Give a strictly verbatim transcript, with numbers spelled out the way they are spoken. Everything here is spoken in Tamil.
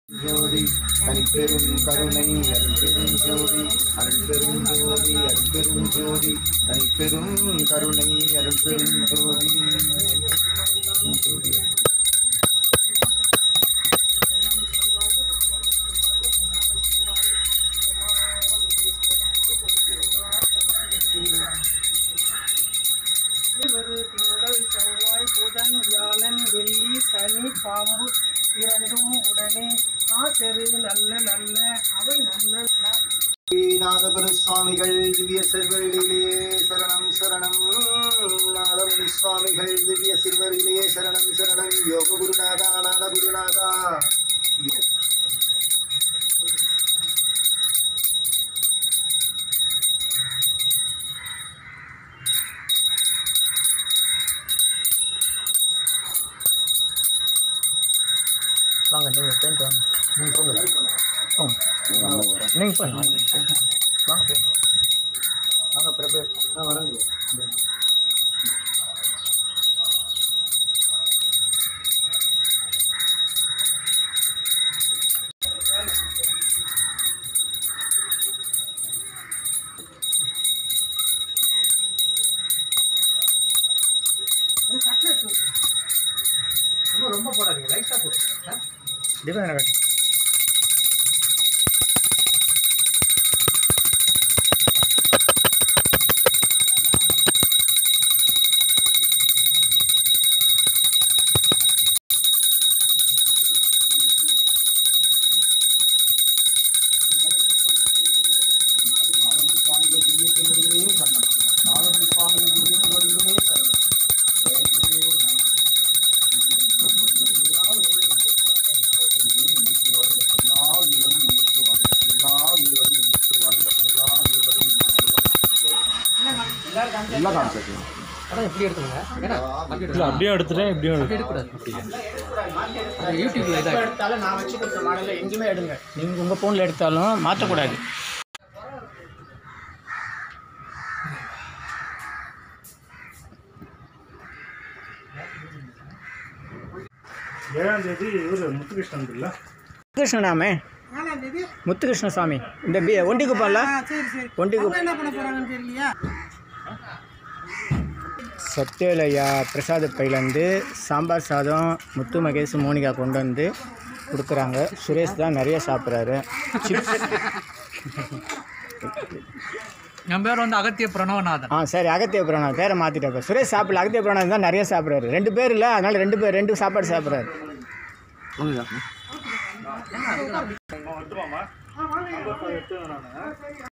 ஜோதி தனிப்பெரும் கருணை அருட்பெரும் ஜோதி அருட்பெரும் ஜோதி அருட்பெரும் ஜோதி தனிப்பெரும் கருணை அருட்பெரும் ஜோதி ஜோதி திங்கள் செவ்வாய் புதன் வியாழன் வெள்ளி சனி பாம்பு இரண்டும் உடனே ஆசரு நல்ல நல்ல அவை நல்ல நாதகுரு சுவாமிகள் திவ்ய சிறுவரிலே சரணம் சரணம். நாதமுனி சுவாமிகள் திவ்ய சிறுவரிலே சரணம் சரணம். யோக குருநாதா நாத குருநாதா வாங்க நீங்கள் பெயிண்ட் வாங்க நீங்கள் போங்க ம் நீங்கள் போங்க வாங்க பெயிண்ட் வாங்க ப்ரிப்பேர் ஆ வரங்க ரொம்ப ரொம்ப போடாதீங்க, லைட்டாக போடுங்க. டிஃபன் கட்டு சுவாமிகள் திவ்ய திருவடிகளே சரணம். நாதமுனி சுவாமிகள் திவ்ய திருவடிகளே சரணம். எல்லா கான்செப்ட் அதான் எப்படி எடுத்துங்க ஏன்னா இல்லை அப்படியே எடுத்துட்டேன் இப்படியும் எடுக்கக்கூடாது. அப்படி யூடியூப்ல இதாக எடுத்தாலும் நான் வச்சு கொடுத்த மாடலில் எங்கேயுமே எடுங்க. நீங்கள் உங்கள் ஃபோனில் எடுத்தாலும் மாற்றக்கூடாது. ஏழாம் தேதி இவர் முத்துகிருஷ்ணன் இல்லை முத்துகிருஷ்ணனாமே ஏழாம் தேதி முத்துகிருஷ்ண சாமி இந்த பி ஒண்டிக்குப்பம்ல ஆ, சரி சரி ஒண்டிக்குப்பம் என்ன பண்ண போகிறாங்கன்னு தெரியலையா? சத்யலையா பிரசாத பையிலேருந்து சாம்பார் சாதம் முத்து மகேஷ் மோனிகா கொண்டு வந்து கொடுக்குறாங்க. சுரேஷ் தான் நிறைய சாப்பிட்றாரு. சிப்ஸ் என் பேர் வந்து அகத்திய பிரணவநாதன். ஆ சரி அகத்திய புராணம் பேரை மாற்றிட்டப்ப சுரேஷ் சாப்பிடல அகத்திய புராணம் தான் நிறைய சாப்பிட்றாரு. ரெண்டு பேர் இல்லை அதனால் ரெண்டு பேர் ரெண்டு சாப்பாடு சாப்பிட்றாரு. வந்துடுவாமா